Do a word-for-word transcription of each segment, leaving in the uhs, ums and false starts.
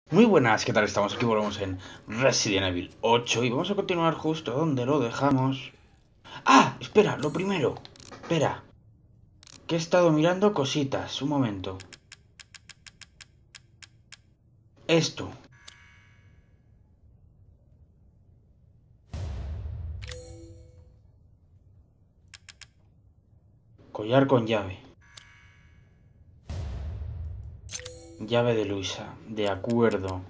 Muy buenas, ¿qué tal? Estamos aquí, volvemos en Resident Evil ocho y vamos a continuar justo donde lo dejamos. ¡Ah! Espera, lo primero. Espera, que he estado mirando cositas. Un momento. Esto. Collar con llave. Llave de Luisa. De acuerdo.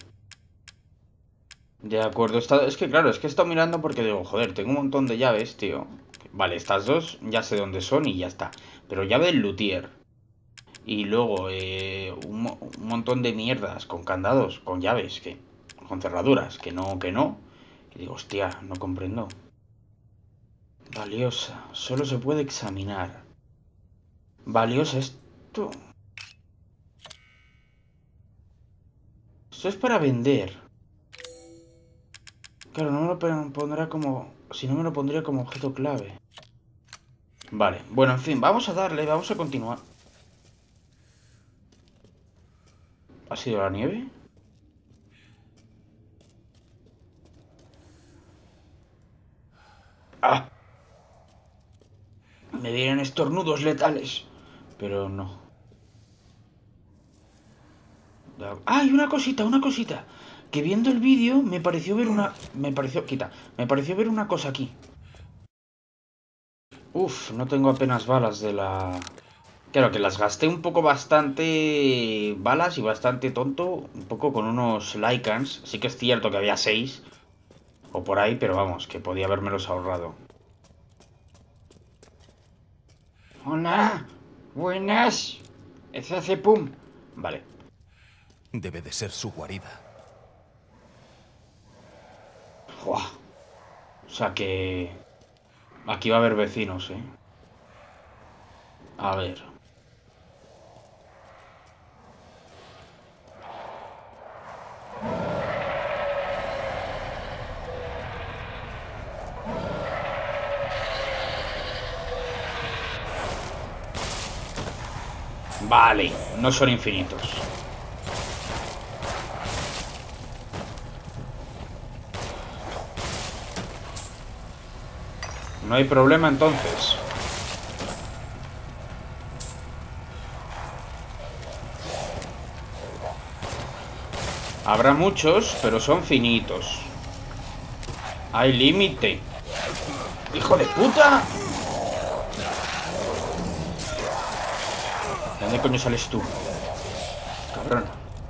De acuerdo. He estado- Es que claro, es que he estado mirando porque digo, joder, tengo un montón de llaves, tío. Vale, estas dos ya sé dónde son y ya está. Pero llave del luthier. Y luego eh, un, mo- un montón de mierdas con candados, con llaves, que, con cerraduras, que no, que no. Y digo, hostia, no comprendo. Valiosa, solo se puede examinar. Valiosa, esto. Esto es para vender. Claro, no me lo pondrá como. Si no me lo pondría como objeto clave. Vale, bueno, en fin, vamos a darle, vamos a continuar. ¿Ha sido la nieve? ¡Ah! Me vienen estornudos letales. Pero no. ¡Ay, una cosita, una cosita! Que viendo el vídeo me pareció ver una... Me pareció... Quita. Me pareció ver una cosa aquí. Uf, no tengo apenas balas de la... Claro, que las gasté un poco bastante balas y bastante tonto. Un poco con unos Lycans. Sí que es cierto que había seis. O por ahí, pero vamos, que podía habérmelos ahorrado. Hola. Buenas. Es hace pum. Vale. Debe de ser su guarida. Buah. O sea que... Aquí va a haber vecinos, ¿eh? A ver. Vale, no son infinitos. No hay problema entonces. Habrá muchos, pero son finitos. Hay límite. ¡Hijo de puta! ¿De dónde coño sales tú? Cabrón.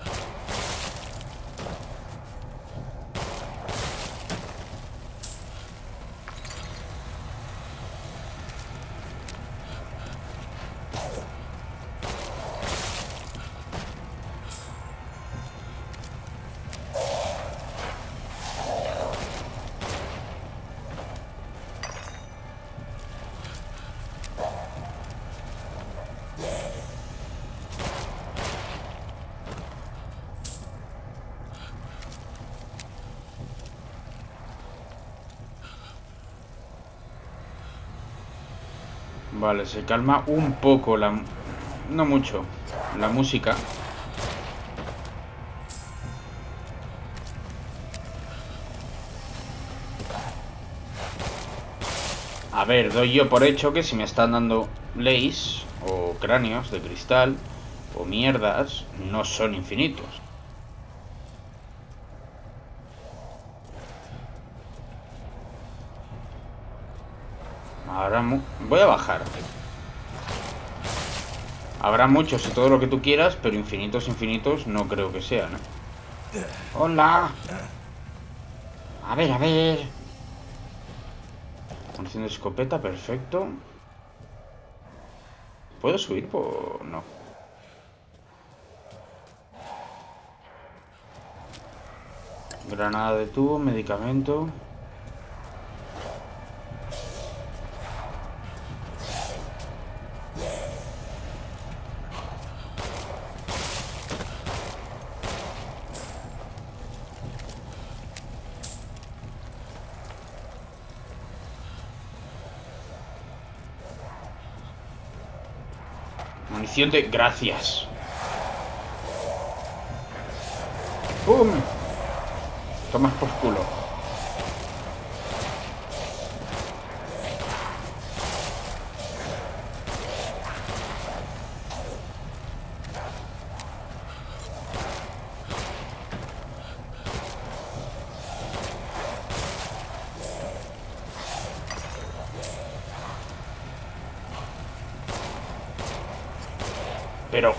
Vale, se calma un poco la... No mucho. La música. A ver, doy yo por hecho que si me están dando leyes o cráneos de cristal o mierdas, no son infinitos. Ahora voy a bajar. Habrá muchos y todo lo que tú quieras, pero infinitos, infinitos no creo que sean, ¿eh? ¡Hola! A ver, a ver. Munición de escopeta, perfecto. ¿Puedo subir por...? No. Granada de tubo, medicamento. Munición de... Gracias. ¡Pum! Tomas por culo. Pero...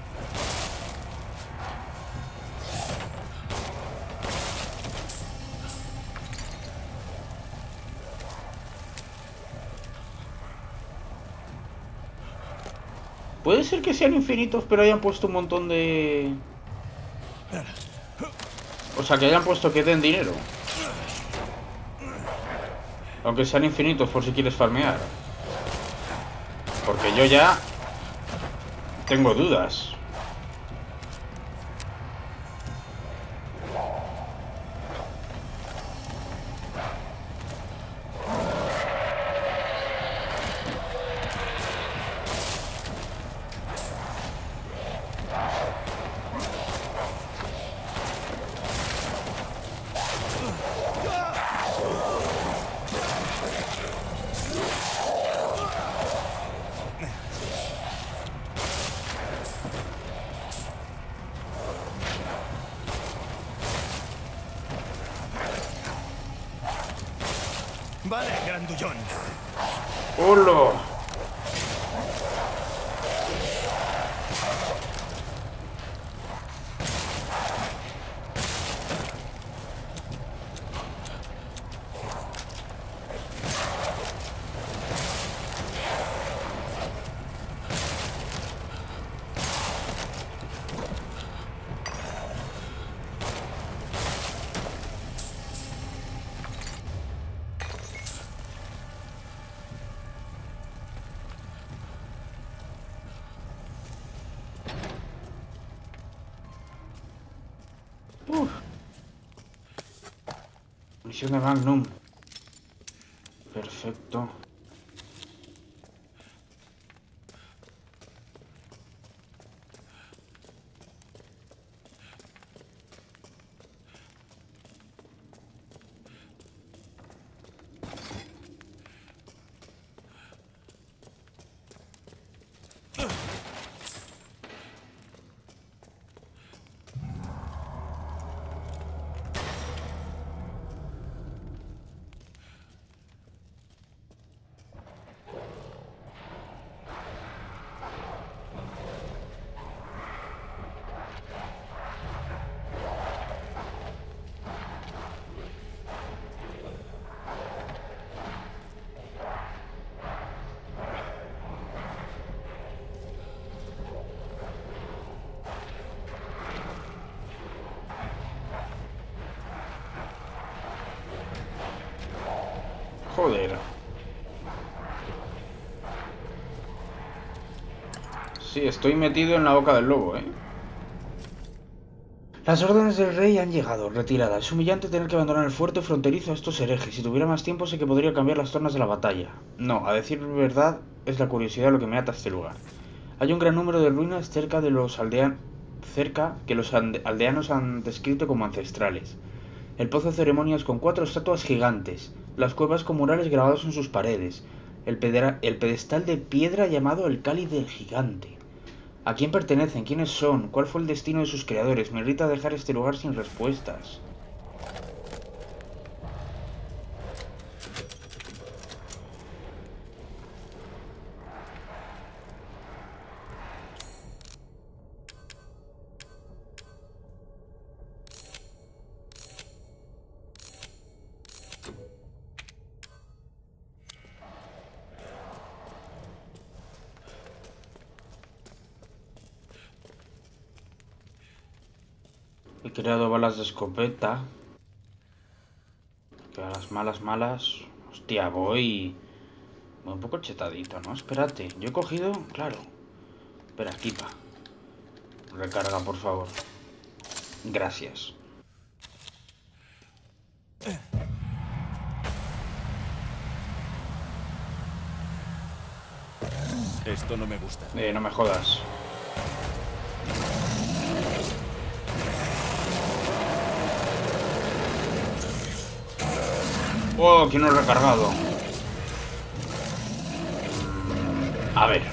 puede ser que sean infinitos, pero hayan puesto un montón de... O sea, que hayan puesto que den dinero. Aunque sean infinitos por si quieres farmear. Porque yo ya... tengo dudas. Vale, grandullón. ¡Hola! Uf. Misión de Magnum. Perfecto. Joder. Sí, estoy metido en la boca del lobo, ¿eh? Las órdenes del rey han llegado. Retirada. Es humillante tener que abandonar el fuerte fronterizo a estos herejes. Si tuviera más tiempo sé que podría cambiar las tornas de la batalla. No, a decir verdad, es la curiosidad lo que me ata a este lugar. Hay un gran número de ruinas cerca de los aldeanos... cerca que los aldeanos han descrito como ancestrales. El pozo de ceremonias con cuatro estatuas gigantes, las cuevas con murales grabados en sus paredes, el, pedra, el pedestal de piedra llamado el cáliz del gigante. ¿A quién pertenecen? ¿Quiénes son? ¿Cuál fue el destino de sus creadores? Me irrita dejar este lugar sin respuestas. He creado balas de escopeta. Que a las malas, malas... Hostia, voy... Voy un poco chetadito, ¿no? Espérate. Yo he cogido... Claro. Espera, equipa. Recarga, por favor. Gracias. Esto no me gusta. Eh, no me jodas. Oh, que no he recargado. A ver.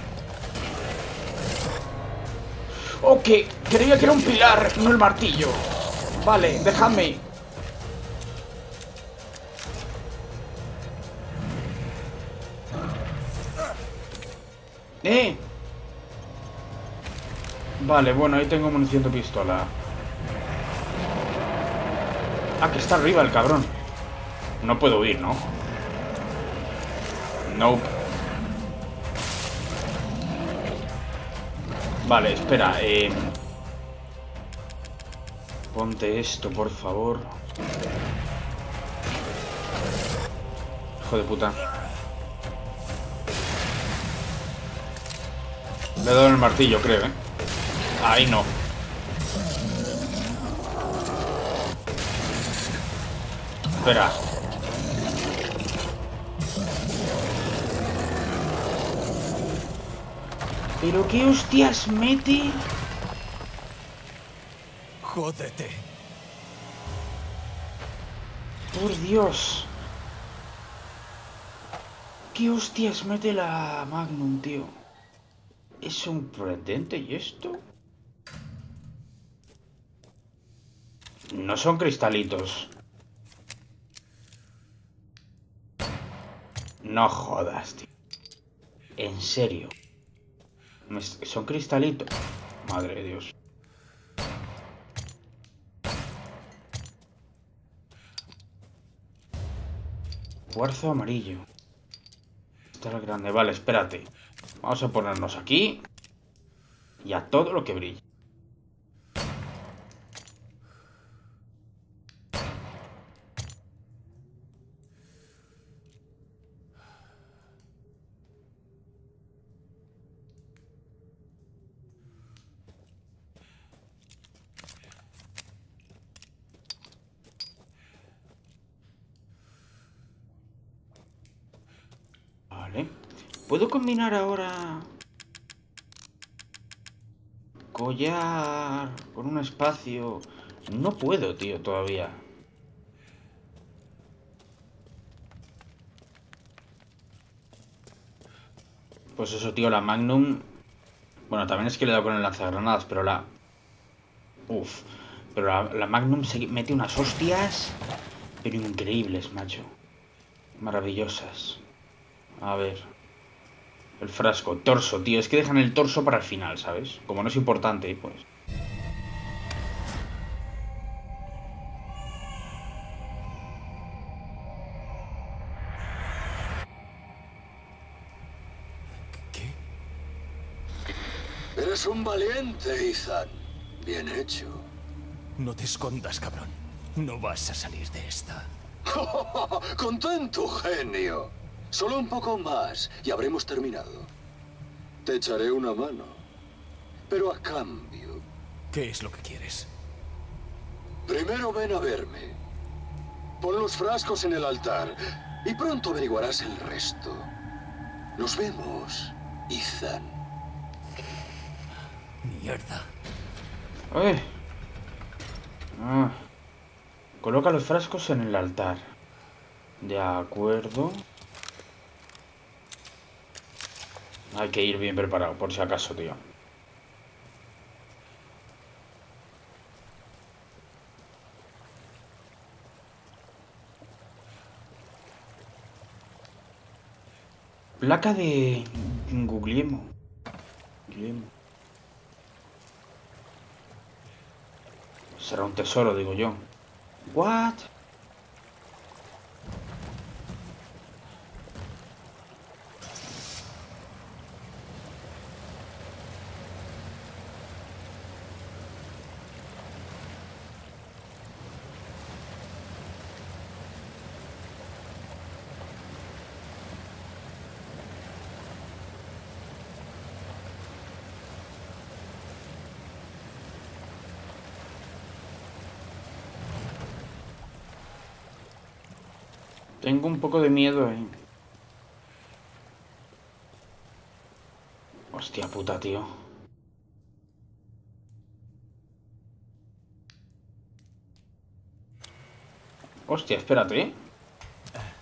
Oh, que creía que era un pilar, no el martillo. Vale, déjame. Eh. Vale, bueno, ahí tengo munición de pistola. Ah, que está arriba el cabrón. No puedo huir, ¿no? Nope. Vale, espera. Eh... Ponte esto, por favor. Hijo de puta. Le he dado el martillo, creo, ¿eh? Ahí no. Espera. ¿Pero qué hostias mete? Jódete. Por Dios. ¿Qué hostias mete la Magnum, tío? ¿Es sorprendente y esto? No son cristalitos. No jodas, tío. En serio. ¿Son cristalitos? Madre de Dios. Cuarzo amarillo. Este es el grande. Vale, espérate. Vamos a ponernos aquí. Y a todo lo que brille. Vale. ¿Puedo combinar ahora collar con un espacio? No puedo, tío, todavía. Pues eso, tío, la Magnum... Bueno, también es que le he dado con el lanzagranadas, pero la... Uf. Pero la, la Magnum se mete unas hostias... Pero increíbles, macho. Maravillosas. A ver... El frasco, torso, tío. Es que dejan el torso para el final, ¿sabes? Como no es importante, pues... ¿Qué? Eres un valiente, Ethan. Bien hecho. No te escondas, cabrón. No vas a salir de esta. ¡Contento, genio! Solo un poco más y habremos terminado. Te echaré una mano. Pero a cambio... ¿Qué es lo que quieres? Primero ven a verme. Pon los frascos en el altar y pronto averiguarás el resto. Nos vemos, Ethan. Mierda. ¡Eh! Ah. Coloca los frascos en el altar. De acuerdo. Hay que ir bien preparado, por si acaso, tío. Placa de... Guglielmo. Guglielmo. Será un tesoro, digo yo. What? Tengo un poco de miedo, eh. Hostia puta, tío. Hostia, espérate, ¿eh?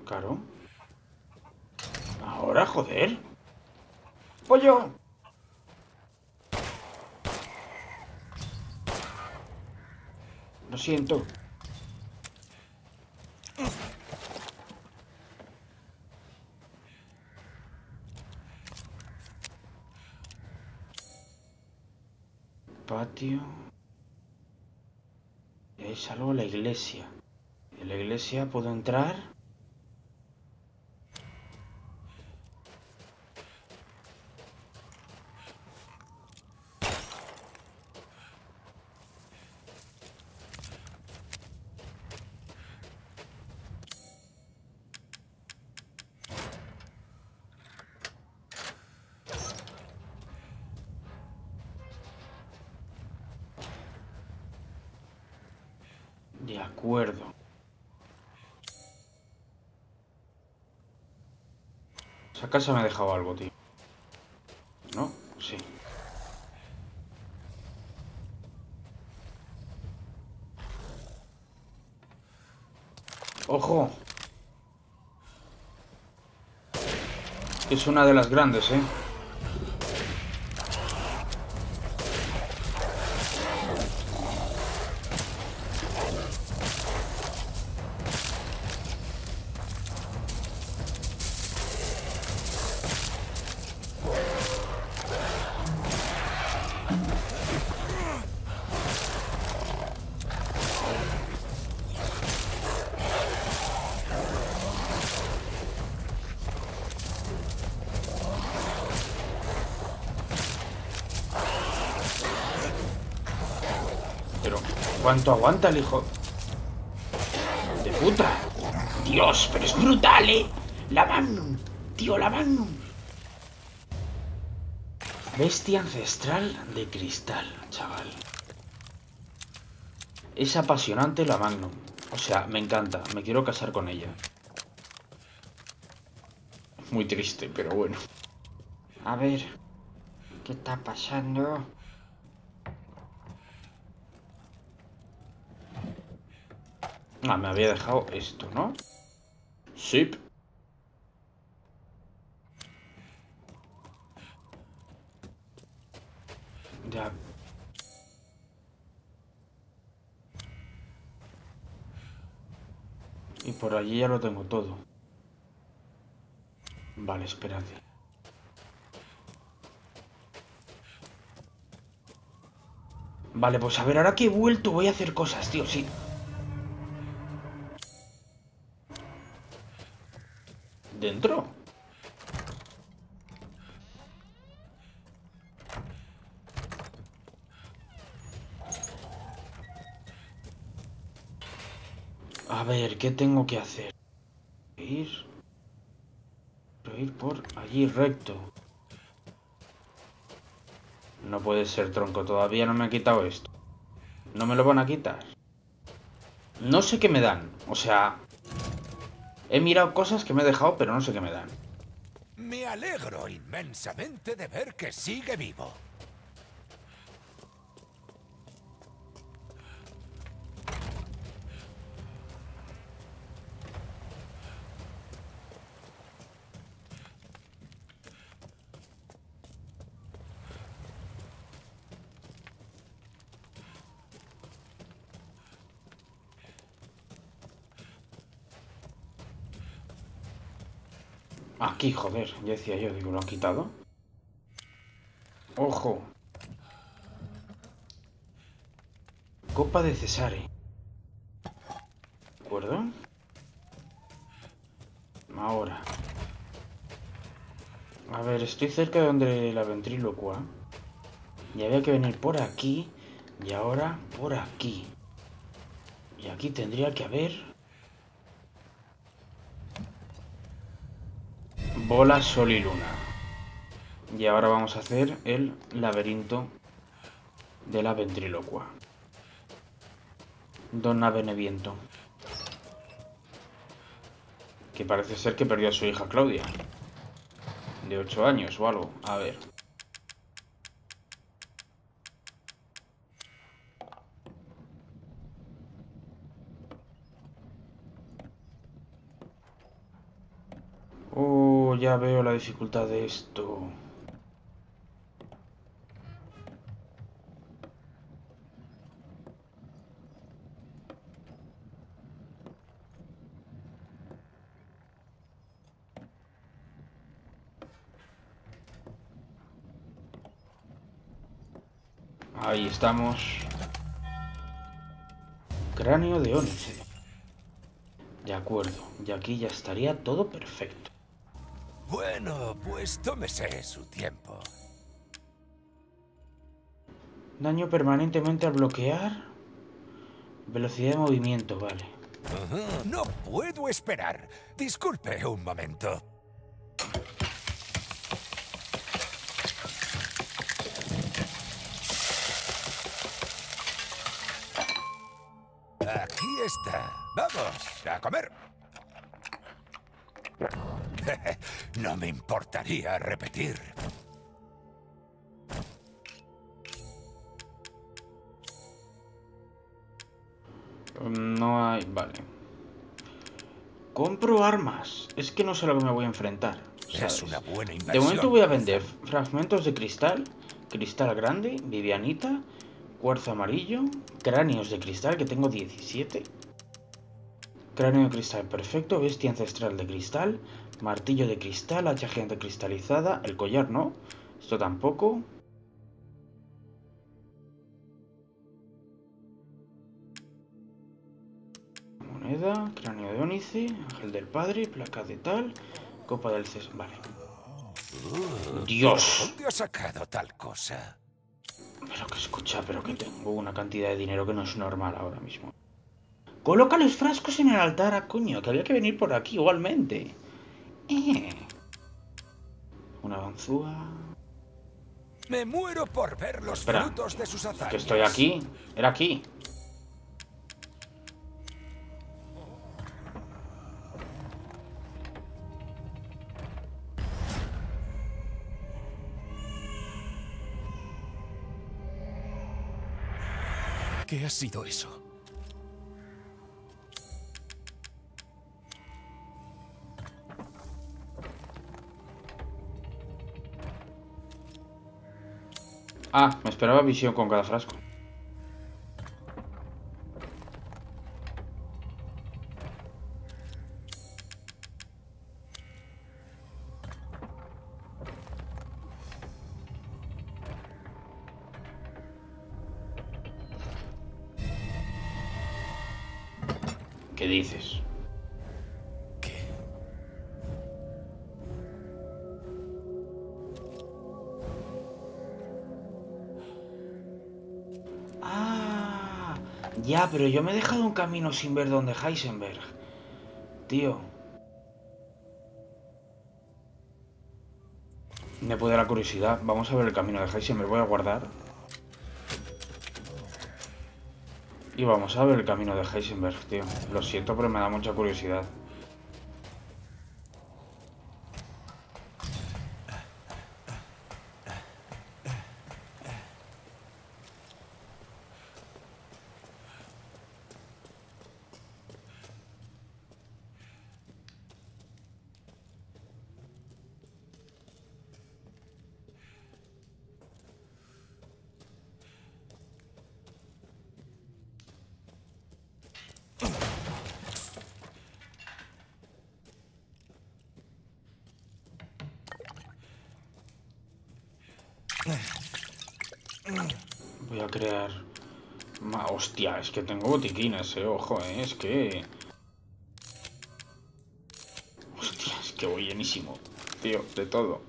Claro. Ahora, joder. ¡Pollo! Lo siento. Patio. Y ahí salgo a la iglesia. ¿En la iglesia puedo entrar? De acuerdo. Esa casa me ha dejado algo, tío. ¿No? Sí. ¡Ojo! Es una de las grandes, ¿eh? Pero, ¿cuánto aguanta el hijo de puta? Dios, pero es brutal, ¿eh? La Magnum. Tío, la Magnum. Bestia ancestral de cristal, chaval. Es apasionante la Magnum. O sea, me encanta. Me quiero casar con ella. Muy triste, pero bueno. A ver. ¿Qué está pasando? Ah, me había dejado esto, ¿no? Sí. Ya. Y por allí ya lo tengo todo. Vale, espérate. Vale, pues a ver, ahora que he vuelto voy a hacer cosas, tío, sí. ¿Dentro? A ver, ¿qué tengo que hacer? Ir... Ir por allí recto. No puede ser, tronco. Todavía no me ha quitado esto. ¿No me lo van a quitar? No sé qué me dan. O sea... He mirado cosas que me he dejado, pero no sé qué me dan. Me alegro inmensamente de ver que sigue vivo. Aquí, joder. Ya decía yo, digo, ¿lo han quitado? ¡Ojo! Copa de Cesare. ¿De acuerdo? Ahora. A ver, estoy cerca de donde la ventrílocua. Y había que venir por aquí. Y ahora por aquí. Y aquí tendría que haber... bola, sol y luna. Y ahora vamos a hacer el laberinto de la ventrílocua. Donna Beneviento. Que parece ser que perdió a su hija Claudia. De ocho años o algo. A ver. ya veo la dificultad de esto. Ahí estamos. Cráneo de ónice. De acuerdo, y aquí ya estaría todo perfecto. Bueno, pues tómese su tiempo. Daño permanentemente al bloquear. Velocidad de movimiento, vale. Uh-huh. No puedo esperar. Disculpe un momento. Aquí está. Vamos, a comer. No me importaría repetir. No hay... Vale. Compro armas. Es que no sé a lo que me voy a enfrentar, ¿sabes? Es una buena inversión. De momento voy a vender fragmentos de cristal, cristal grande, vivianita, cuarzo amarillo, cráneos de cristal, que tengo diecisiete. Cráneo de cristal perfecto, bestia ancestral de cristal, martillo de cristal, hacha gigante cristalizada, el collar no, esto tampoco. Moneda, cráneo de ónice, ángel del padre, placa de tal, copa del César, vale. Uh, Dios. ¿Dónde has sacado tal cosa? Pero que escucha, pero que tengo una cantidad de dinero que no es normal ahora mismo. Coloca los frascos en el altar, a coño, que había que venir por aquí igualmente. Eh. Una ganzúa. Me muero por ver los Espera, frutos de sus hazañas. que estoy aquí. Era aquí. ¿Qué ha sido eso? Ah, me esperaba visión con cada frasco. ¿Qué dices? ¿Qué? Ah, ya, pero yo me he dejado un camino sin ver dónde Heisenberg. Tío. Me puede dar la curiosidad. Vamos a ver el camino de Heisenberg. Voy a guardar. Y vamos a ver el camino de Heisenberg, tío. Lo siento, pero me da mucha curiosidad. Voy a crear... Ma... Hostia, es que tengo botiquines, eh. Ojo, eh. Es que... Hostia, es que voy llenísimo. Tío, de todo.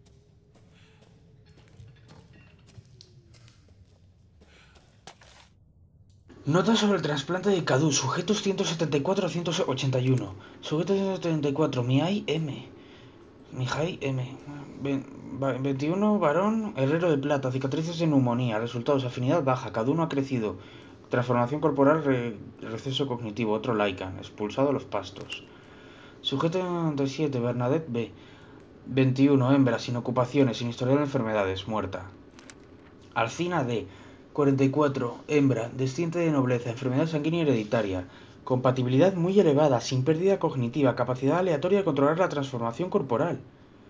Nota sobre el trasplante de Cadu. Sujetos ciento setenta y cuatro a ciento ochenta y uno. Sujetos ciento setenta y cuatro. Mihai M. Mihai M. veintiuno, varón, herrero de plata, cicatrices de neumonía, resultados, afinidad baja, cada uno ha crecido, transformación corporal, re, receso cognitivo, otro Lycan, expulsado a los pastos. Sujeto noventa y siete, Bernadette B. veintiuno, hembra, sin ocupaciones, sin historial de enfermedades, muerta. Alcina D. cuarenta y cuatro, hembra, desciende de nobleza, enfermedad sanguínea hereditaria, compatibilidad muy elevada, sin pérdida cognitiva, capacidad aleatoria de controlar la transformación corporal.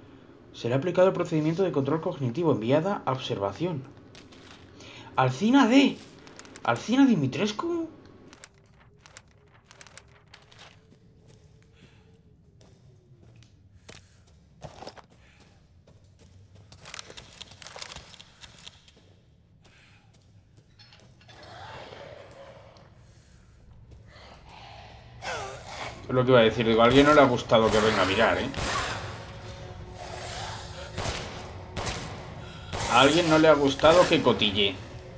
Se le ha aplicado el procedimiento de control cognitivo. Enviada a observación. Alcina D. Alcina Dimitrescu. Es lo que iba a decir. Digo, a alguien no le ha gustado que venga a mirar, ¿eh? A alguien no le ha gustado que cotille.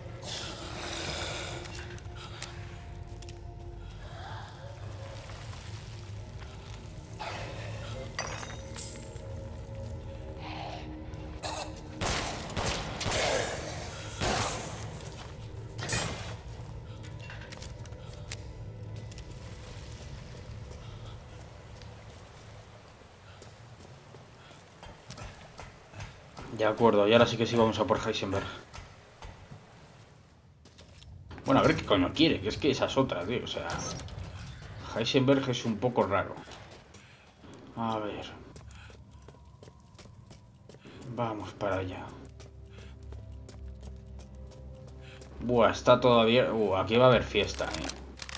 De acuerdo, y ahora sí que sí vamos a por Heisenberg. Bueno, a ver qué coño quiere, que es que esa es otra, tío. O sea, Heisenberg es un poco raro. A ver. Vamos para allá. Buah, está todavía... Uh, aquí va a haber fiesta, eh.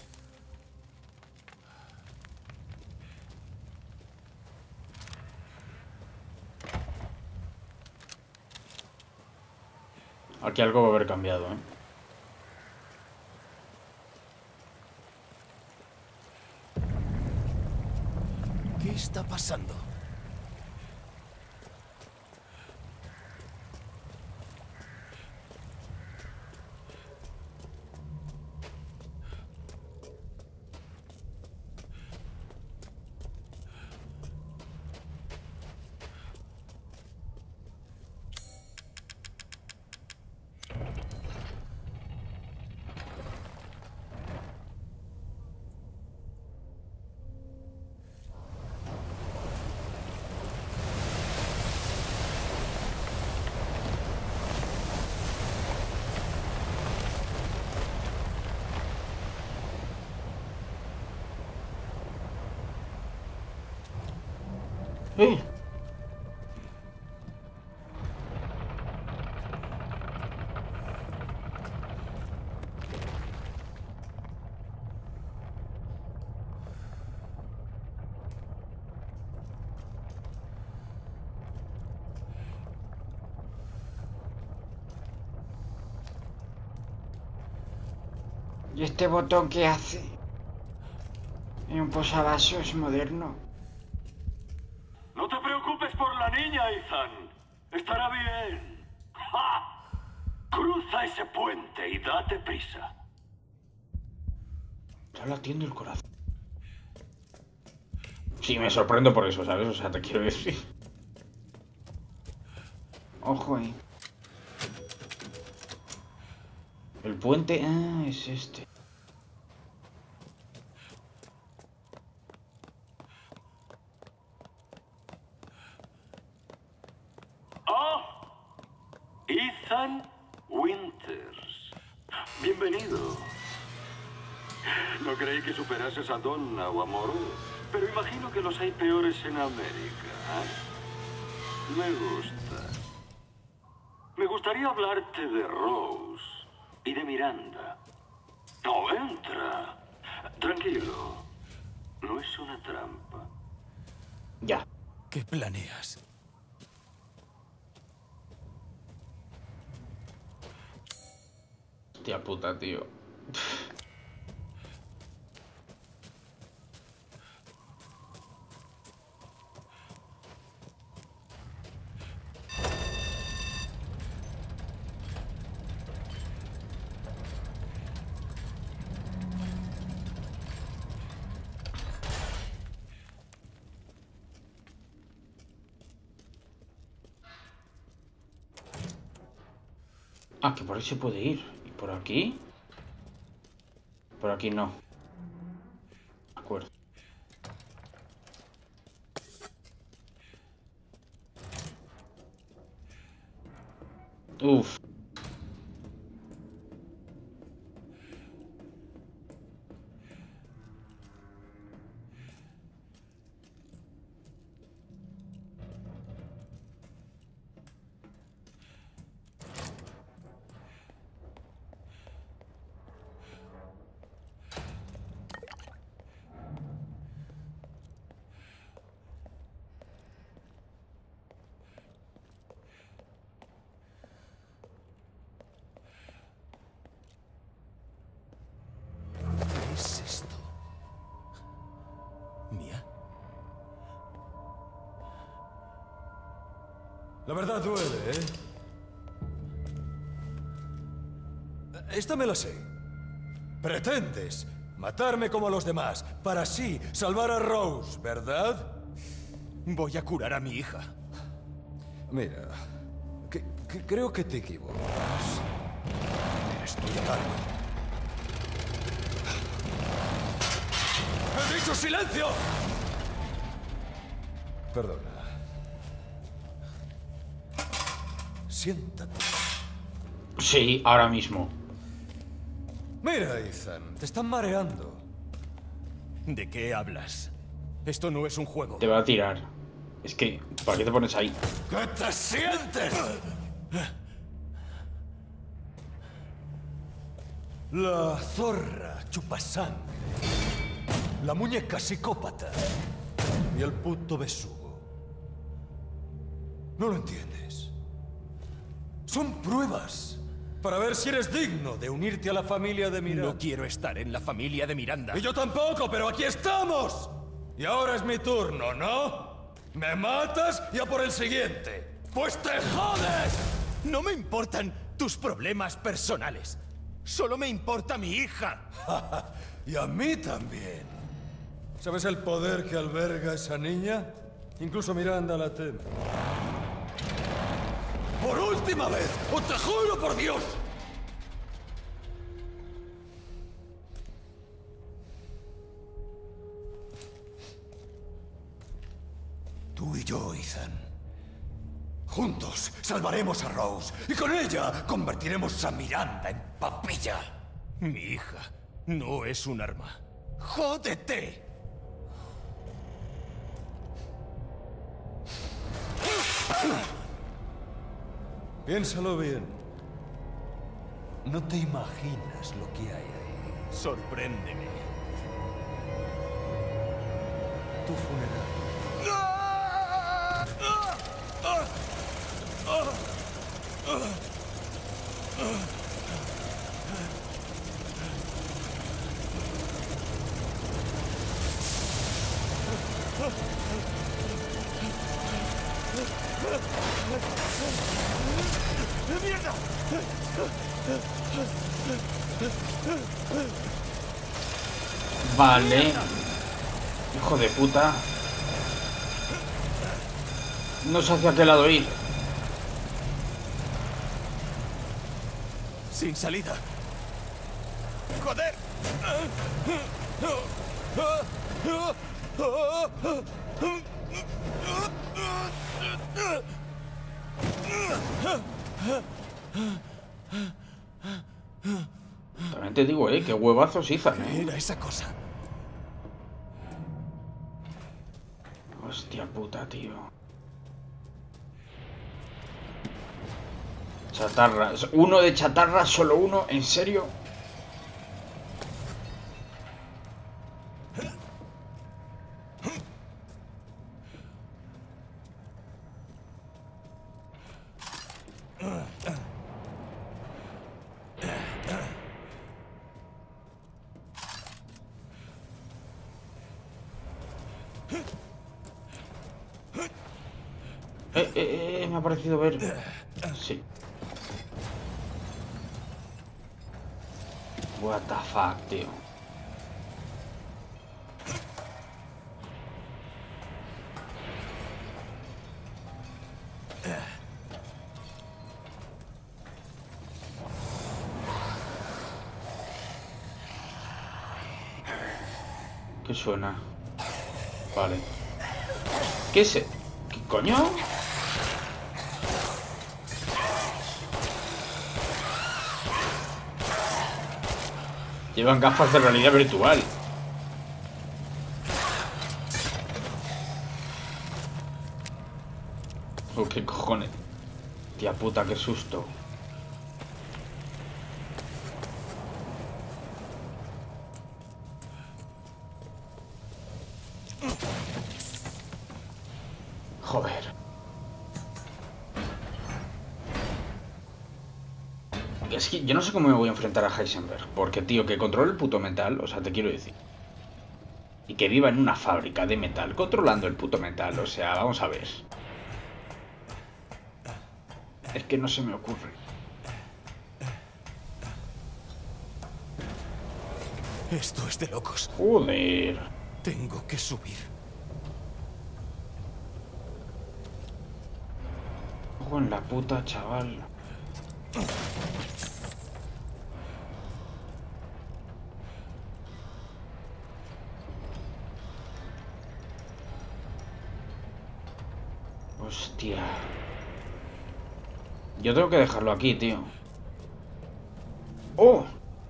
Aquí algo va a haber cambiado, eh. ¿Qué está pasando? ¡Eh! ¿Y este botón qué hace? ¿Es un posavasos moderno? No te preocupes por la niña, Ethan. Estará bien. ¡Ja! Cruza ese puente y date prisa. Está latiendo el corazón. Sí, me sorprendo por eso, ¿sabes? O sea, te quiero decir. Ojo ahí. El puente... Ah, es este. ¡Oh! Ethan Winters. Bienvenido. No creí que superases a Donna o a Moreau, pero imagino que los hay peores en América, ¿eh? Me gusta. Me gustaría hablarte de Rose y de Miranda. No, entra. Tranquilo. No es una trampa. Ya. ¿Qué planeas? Hostia puta, tío. Ah, que por ahí se puede ir. ¿Y por aquí? Por aquí no. De acuerdo. Uf. La verdad duele, ¿eh? Esta me la sé. Pretendes matarme como a los demás, para así salvar a Rose, ¿verdad? Voy a curar a mi hija. Mira, que, que creo que te equivocas. Estoy hablando. ¡He dicho silencio! Perdona. Siéntate. Sí, ahora mismo. Mira, Ethan, te están mareando. ¿De qué hablas? Esto no es un juego. Te va a tirar. Es que, ¿para qué te pones ahí? ¿Qué te sientes? La zorra chupasangre. La muñeca psicópata. Y el puto besugo. ¿No lo entiendes? Son pruebas para ver si eres digno de unirte a la familia de Miranda. No quiero estar en la familia de Miranda. Y yo tampoco, pero aquí estamos. Y ahora es mi turno, ¿no? Me matas y a por el siguiente. ¡Pues te jodes! No me importan tus problemas personales. Solo me importa mi hija. Y a mí también. ¿Sabes el poder que alberga esa niña? Incluso Miranda la teme. ¡Por última vez! ¡Os te juro por Dios! Tú y yo, Ethan. Juntos salvaremos a Rose y con ella convertiremos a Miranda en papilla. Mi hija no es un arma. ¡Jódete! Piénsalo bien. No te imaginas lo que hay ahí. Sorpréndeme. Tu funeral. ¡Mierda! Vale. Hijo de puta. No sé hacia qué lado ir. Sin salida. ¡Joder! También te digo, eh, qué huevazos Ethan, ¿Qué eh. era esa cosa? Hostia puta, tío. Chatarra. Uno de chatarra, solo uno, ¿en serio? Eh, eh, eh, me ha parecido ver. Sí. What the fuck, tío. ¿Qué suena? Vale. ¿Qué es? ¿Qué coño? Llevan gafas de realidad virtual. Oh, qué cojones. Tía puta, qué susto. Joder. Es que yo no sé cómo me voy a enfrentar a Heisenberg. Porque, tío, que controle el puto metal, o sea, te quiero decir. Y que viva en una fábrica de metal, controlando el puto metal, o sea, vamos a ver. Es que no se me ocurre. Esto es de locos. Joder. Tengo que subir. Ojo en la puta, chaval. Hostia. Yo tengo que dejarlo aquí, tío. ¡Oh!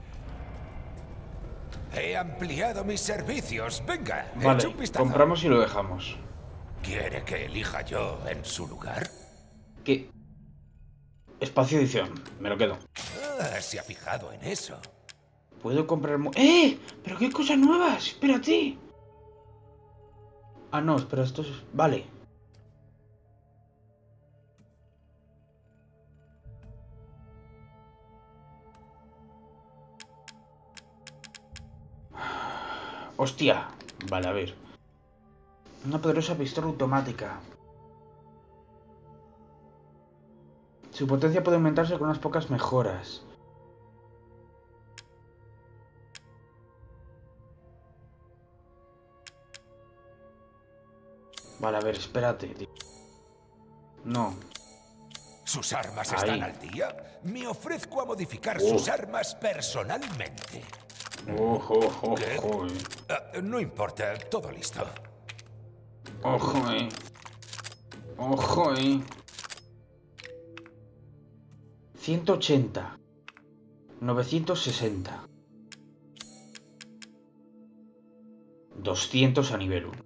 He ampliado mis servicios. Venga, Vale, echa un vistazo. compramos y lo dejamos. ¿Quiere que elija yo en su lugar? ¿Qué? Espacio edición. Me lo quedo. Ah, se ha fijado en eso. Puedo comprar... mu- ¡Eh! ¿Pero qué cosas nuevas? Espérate. Ah, no, espera, esto es... Vale. Hostia. Vale, a ver. Una poderosa pistola automática. Su potencia puede aumentarse con unas pocas mejoras. Vale, a ver, espérate, tío. No. ¿Sus armas Ahí. están al día? Me ofrezco a modificar Oh. sus armas personalmente. Ojo, ojo, ¿Qué? ojo, eh. Ah, no importa, todo listo. Ojo, eh. Ojo, eh. ciento ochenta. novecientos sesenta. doscientos a nivel uno.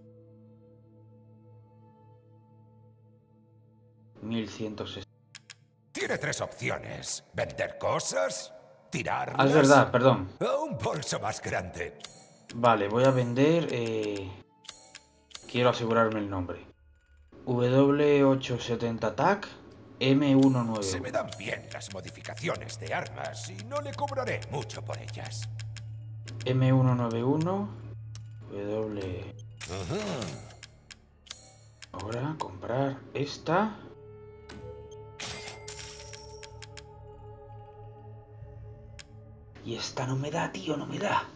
mil ciento sesenta. Tiene tres opciones. Vender cosas, tirarlas... Ah, es verdad, perdón. O un bolso más grande. Vale, voy a vender... Eh... Quiero asegurarme el nombre. W ochocientos setenta T A C M ciento Se noventa y me uno. dan bien las modificaciones de armas y no le cobraré mucho por ellas. M ciento noventa y uno. W... Ahora, comprar esta. Y esta no me da, tío, no me da.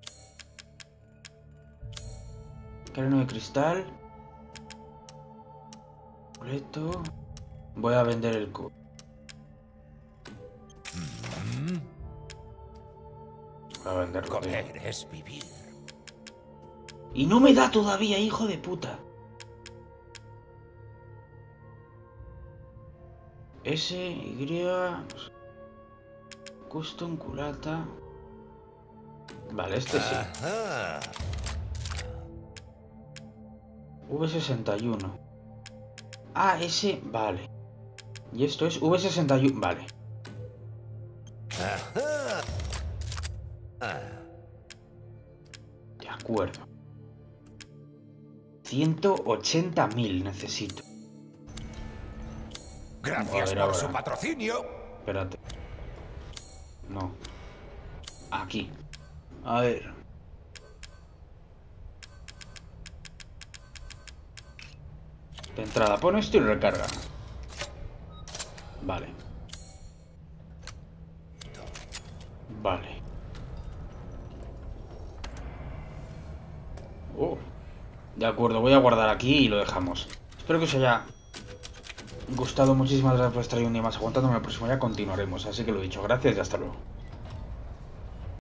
Cráneo de cristal. Boleto. Voy a vender el co... Voy a venderlo, tío. Comer es vivir. Y no me da todavía, hijo de puta. S, Y... Custom culata. Vale, este sí. Ajá. V sesenta y uno. Ah, ese... Vale. Y esto es V sesenta y uno. Vale. Ajá. Ah. De acuerdo. ciento ochenta mil necesito. Gracias A ver por ahora. su patrocinio. Espérate. No. Aquí. A ver. De entrada, pon esto y recarga. Vale. Vale. Oh. De acuerdo, voy a guardar aquí y lo dejamos. Espero que os haya gustado. Muchísimas gracias por estar ahí un día más aguantándome. El próximo día continuaremos. Así que lo dicho, gracias y hasta luego.